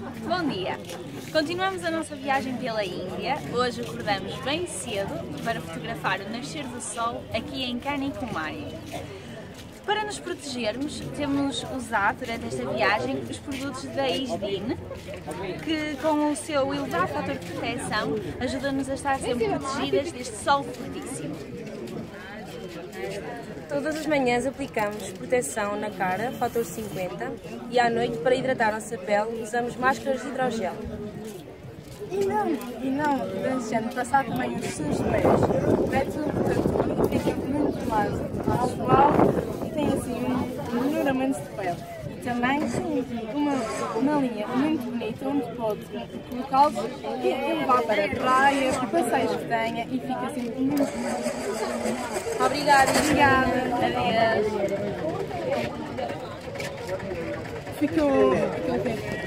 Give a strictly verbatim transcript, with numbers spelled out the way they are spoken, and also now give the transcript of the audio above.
Bom dia! Continuamos a nossa viagem pela Índia. Hoje acordamos bem cedo para fotografar o nascer do sol aqui em Kanyakumari. Para nos protegermos, temos usado durante esta viagem os produtos da Isdin, que com o seu elevado fator de proteção ajuda-nos a estar sempre protegidas deste sol fortíssimo. Todas as manhãs aplicamos proteção na cara, fator cinquenta, e à noite, para hidratar a nossa pele, usamos máscaras de hidrogel. E não, e não deixando passar também os seus pés. Mete um protetor e fica muito mais suave e tem assim um melhoramento de pele. E também uma, uma linha muito bonita onde pode colocá-los e levar para a praia, passeios que tenha e fica assim muito bonito. Obrigada! Obrigada! Adeus! Ficou... ficou